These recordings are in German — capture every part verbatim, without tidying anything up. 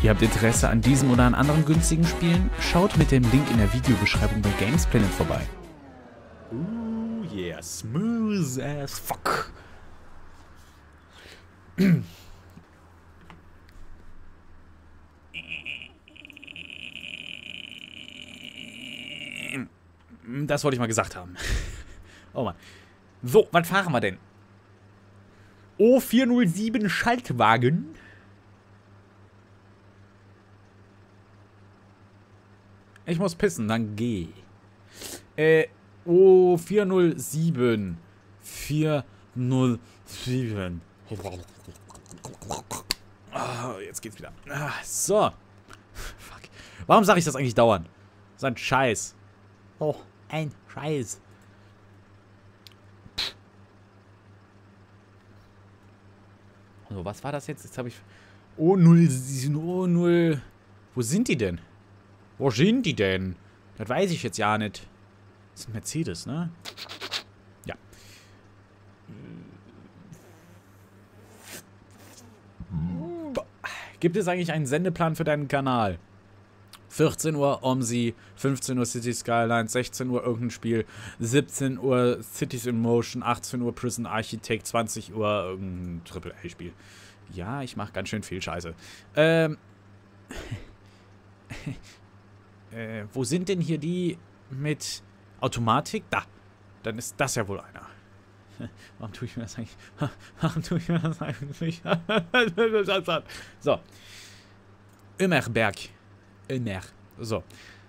Ihr habt Interesse an diesem oder an anderen günstigen Spielen? Schaut mit dem Link in der Videobeschreibung bei Gamesplanet vorbei. Ooh, yeah, smooth as fuck. Das wollte ich mal gesagt haben. Oh Mann. So, was fahren wir denn? O vier null sieben Schaltwagen. Ich muss pissen, dann geh. Äh, O vier null sieben. vier null sieben. Ah, jetzt geht's wieder. Ah, so. Fuck. Warum sage ich das eigentlich dauernd? So ein Scheiß. Oh, ein Scheiß. So, was war das jetzt? Jetzt habe ich... O null sieben, O null... Wo sind die denn? Wo sind die denn? Das weiß ich jetzt ja nicht. Das ist ein Mercedes, ne? Ja. Gibt es eigentlich einen Sendeplan für deinen Kanal? vierzehn Uhr OMSI, fünfzehn Uhr City Skylines, sechzehn Uhr irgendein Spiel, siebzehn Uhr Cities in Motion, achtzehn Uhr Prison Architect, zwanzig Uhr irgendein Triple A Spiel. Ja, ich mache ganz schön viel Scheiße. Ähm. äh, wo sind denn hier die mit Automatik? Da. Dann ist das ja wohl einer. Warum tue ich mir das eigentlich? Warum tue ich mir das eigentlich? So. Immerberg. Immer. So.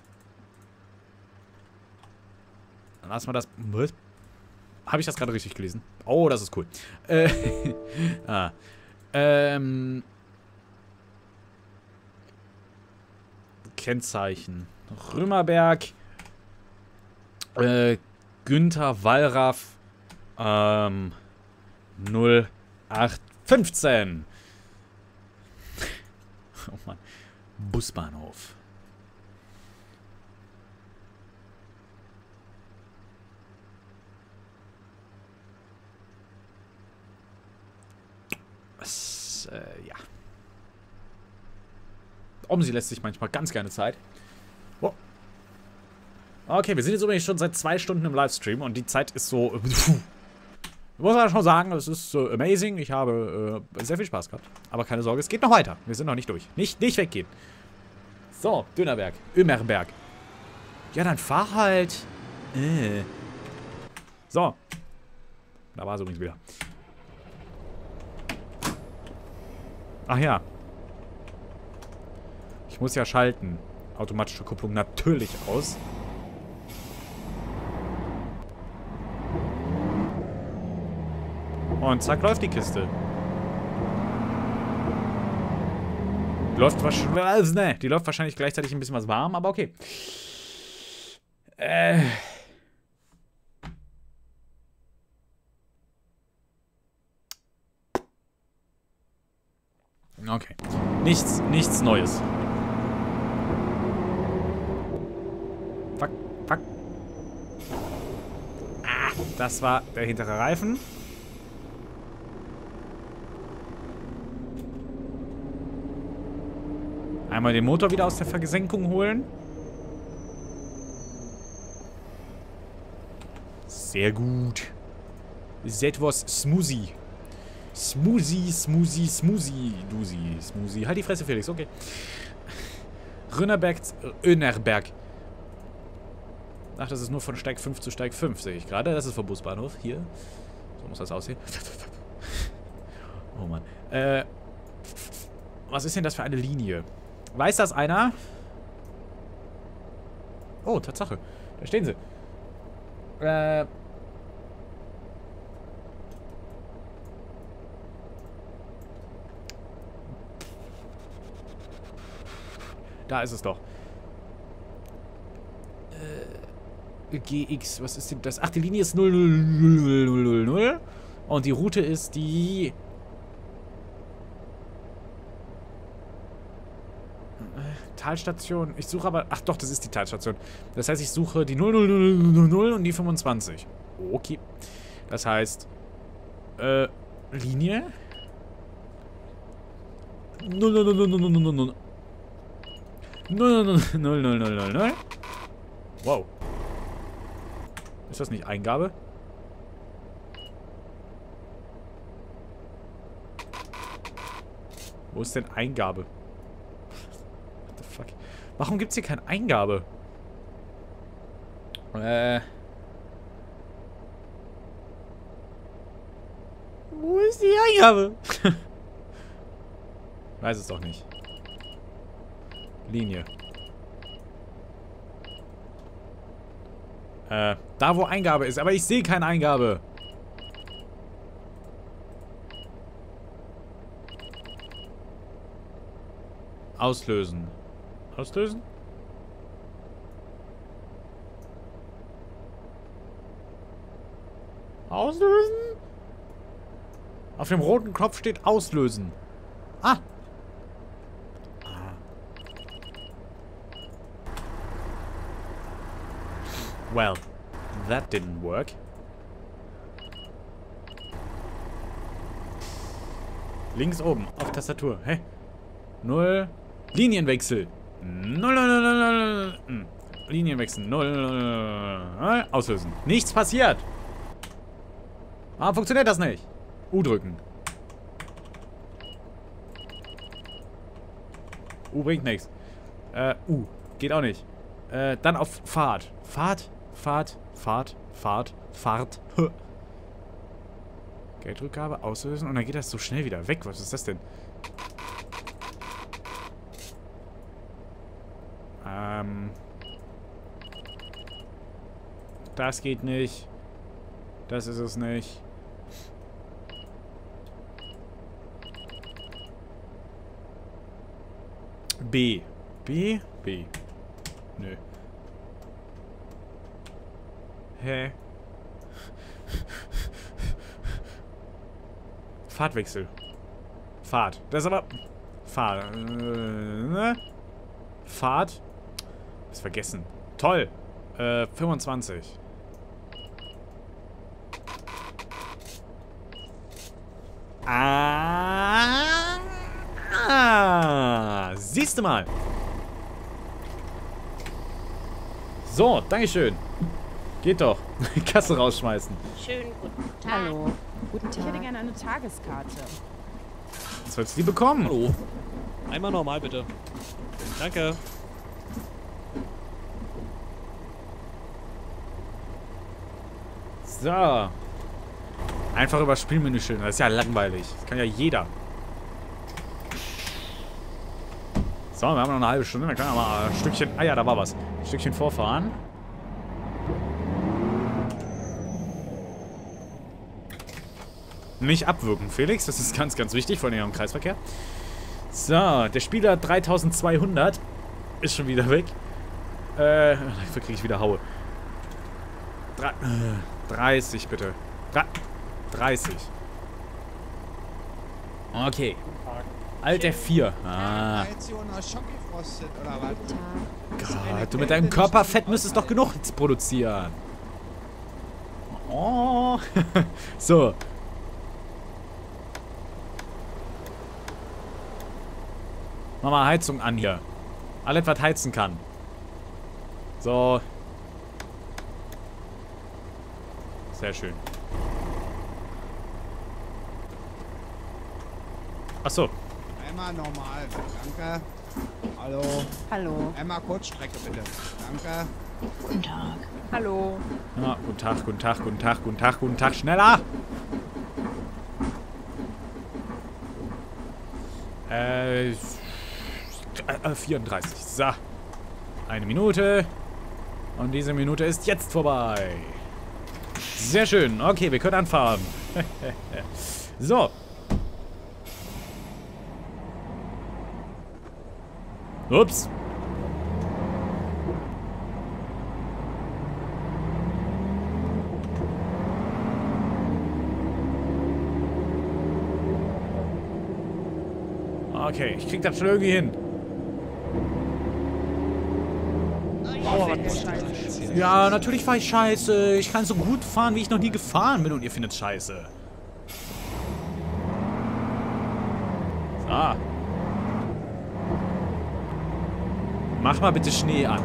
Dann lassen wir das. Was? Habe ich das gerade richtig gelesen? Oh, das ist cool. Äh, ah. Ähm. Kennzeichen. Römerberg. Äh, Günther Wallraff. Ähm. null acht fünfzehn. Oh Mann. Busbahnhof. Was, äh, ja. OMSI lässt sich manchmal ganz gerne Zeit. Oh. Okay, wir sind jetzt übrigens schon seit zwei Stunden im Livestream und die Zeit ist so... Pfuh. Ich muss ja schon sagen, es ist so amazing. Ich habe äh, sehr viel Spaß gehabt. Aber keine Sorge, es geht noch weiter. Wir sind noch nicht durch. Nicht, nicht weggehen. So, Dünnerberg. Immerberg. Ja, dann fahr halt. Äh. So. Da war es übrigens wieder. Ach ja. Ich muss ja schalten. Automatische Kupplung natürlich aus. Und zack, läuft die Kiste. Die läuft wahrscheinlich. Ne, die läuft wahrscheinlich gleichzeitig ein bisschen was warm, aber okay. Äh. Okay. Nichts, nichts Neues. Fuck, fuck. Ah, das war der hintere Reifen. Einmal den Motor wieder aus der Versenkung holen. Sehr gut. Etwas Smoothie. Smoothie, Smoothie, Smoothie. Dusi, Smoothie. Halt die Fresse, Felix, okay. Rönnerberg, Önerberg. Ach, das ist nur von Steig fünf zu Steig fünf, sehe ich gerade. Das ist vom Busbahnhof. Hier. So muss das aussehen. Oh Mann. Äh. Was ist denn das für eine Linie? Weiß das einer? Oh, Tatsache. Da stehen sie. Äh. Da ist es doch. Äh. G X, was ist denn das? Ach, die Linie ist null null null null null null. Und die Route ist die... Talstation. Ich suche aber... Ach doch, das ist die Talstation. Das heißt, ich suche die null null null null null und die fünfundzwanzig. Okay. Das heißt... Äh... Linie? null null null null null null null. null null null null null null null. Wow. Ist das nicht Eingabe? Wo ist denn Eingabe? What the fuck? Warum gibt es hier keine Eingabe? Äh. Wo ist die Eingabe? Weiß es doch nicht. Linie. Äh, da wo Eingabe ist, aber ich sehe keine Eingabe. Auslösen. Auslösen? Auslösen? Auf dem roten Knopf steht Auslösen. Ah! Well, that didn't work. Links oben, auf Tastatur. Hä? Null. Linienwechsel. Null, null, null, null, null. Linienwechsel. Null, null, null. Auslösen. Nichts passiert. Warum funktioniert das nicht? U drücken. U bringt nichts. Äh, U. Geht auch nicht. Äh, dann auf Fahrt. Fahrt, Fahrt, Fahrt, Fahrt, Fahrt. Geldrückgabe, auslösen und dann geht das so schnell wieder weg. Was ist das denn? Ähm. Das geht nicht. Das ist es nicht. B. B? B. Nö. Hä? Fahrtwechsel. Fahrt. Das ist aber... Fahrt. Äh, Fahrt. Ist vergessen. Toll. Äh, fünfundzwanzig. Ah. Ah. Siehst du mal. So, dankeschön. Geht doch. Kasse rausschmeißen. Schönen guten Tag. Hallo. Guten Tag. Ich hätte gerne eine Tageskarte. Was sollst du die bekommen? Hallo. Einmal normal, bitte. Danke. So. Einfach über das Spielmenü schildern. Das ist ja langweilig. Das kann ja jeder. So, wir haben noch eine halbe Stunde. Dann können wir mal ein Stückchen... Ah ja, da war was. Ein Stückchen vorfahren. Nicht abwürgen, Felix. Das ist ganz, ganz wichtig, vor allem im Kreisverkehr. So, der Spieler dreitausendzweihundert ist schon wieder weg. Äh, dafür kriege ich wieder Haue. Drei, äh, dreißig, bitte. Drei, dreißig. Okay. Alter vier. Ah. Gott, du mit deinem Körperfett müsstest doch genug produzieren. Oh. So. Mach mal Heizung an hier. Alles, was heizen kann. So. Sehr schön. Achso. Einmal normal, danke. Hallo. Hallo. Einmal Kurzstrecke, bitte. Danke. Guten Tag. Hallo. Ja, guten Tag, guten Tag, guten Tag, guten Tag, guten Tag. Schneller! Äh, äh, vierunddreißig. So. Eine Minute. Und diese Minute ist jetzt vorbei. Sehr schön. Okay, wir können anfahren. So. Ups. Okay, ich krieg das schon irgendwie hin. Ja, natürlich fahre ich scheiße. Ich kann so gut fahren, wie ich noch nie gefahren bin und ihr findet scheiße. So. Mach mal bitte Schnee an.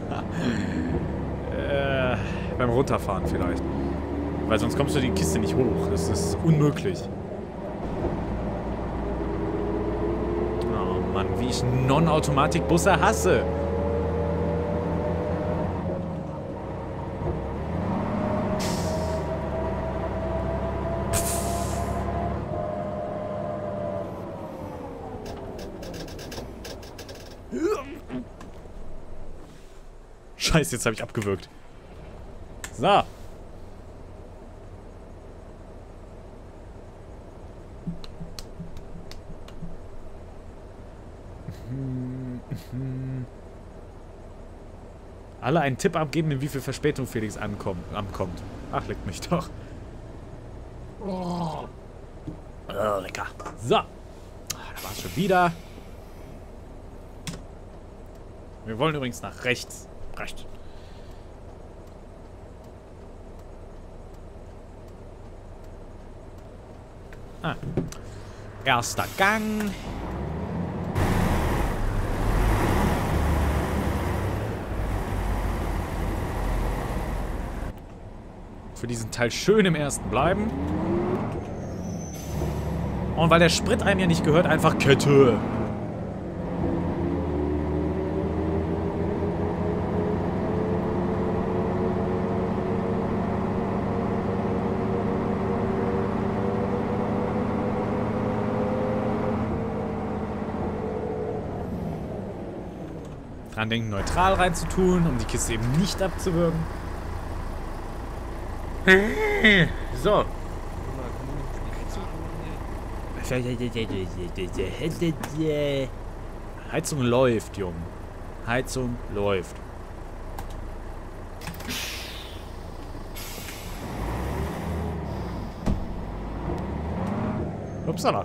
äh, beim Runterfahren vielleicht. Weil sonst kommst du die Kiste nicht hoch. Das ist unmöglich. Oh Mann, wie ich Non-Automatik-Busse hasse. Scheiße, jetzt habe ich abgewürgt. So. Alle einen Tipp abgeben, in wie viel Verspätung Felix ankommt. ankommt. Ach, leckt mich doch. Oh, oh lecker. So. Da war es schon wieder. Wir wollen übrigens nach rechts. Rechts. Ah. Erster Gang. Für diesen Teil schön im ersten bleiben. Und weil der Sprit einem ja nicht gehört, einfach Kette. Dran denken, neutral reinzutun, um die Kiste eben nicht abzuwürgen. So. Heizung läuft, Junge. Heizung läuft. Upsala.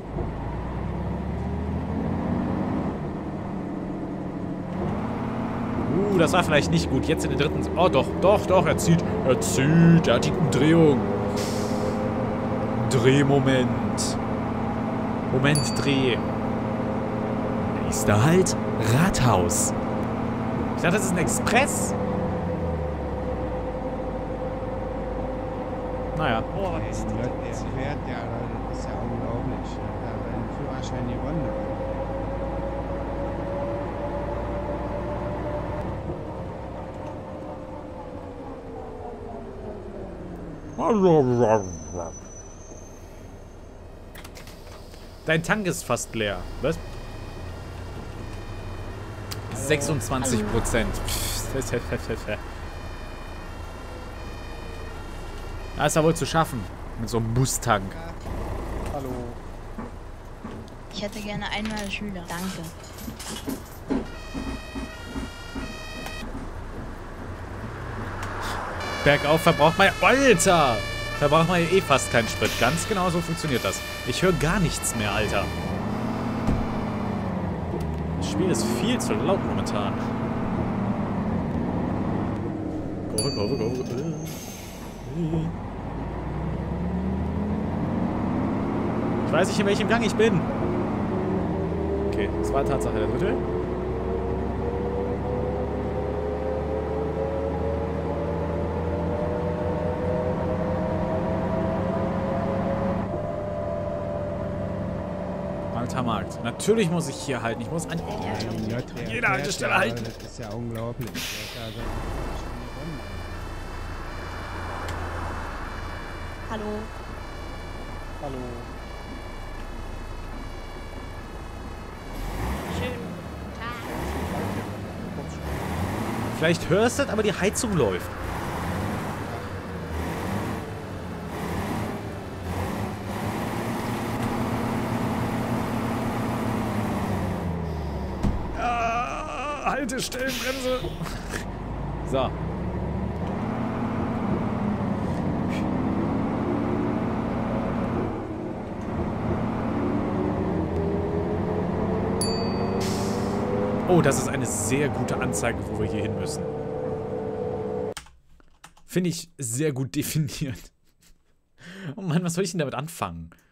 Uh, das war vielleicht nicht gut. Jetzt in den dritten... Oh, doch, doch, doch, er zieht. Er zieht. Er hat die Umdrehung. Drehmoment. Moment, Dreh. Nächster Halt, Rathaus. Ich dachte, das ist ein Express. Naja. Oh, was ist Der fährt ja, Leute, das ist ja unglaublich. Der hat einen Führerschein gewonnen. Dein Tank ist fast leer. Was? sechsundzwanzig Prozent. Das ist ja wohl zu schaffen. Mit so einem Bustank. Hallo. Ich hätte gerne einmal Schüler. Danke. Bergauf verbraucht man... Alter! Verbraucht man ja eh fast keinen Sprit. Ganz genau so funktioniert das. Ich höre gar nichts mehr, Alter. Das Spiel ist viel zu laut momentan. Kurve, Kurve, Kurve. Ich weiß nicht, in welchem Gang ich bin. Okay, das war Tatsache der dritte. Markt. Natürlich muss ich hier halten. Ich muss an jeder Haltestelle halten. Das ist ja unglaublich. Der hat ja seinen Führerschein gewonnen. Hallo. Hallo. Schönen Tag. Vielleicht hörst du es, aber die Heizung läuft. Haltestellenbremse. So. Oh, das ist eine sehr gute Anzeige, wo wir hier hin müssen. Finde ich sehr gut definiert. Oh Mann, was soll ich denn damit anfangen?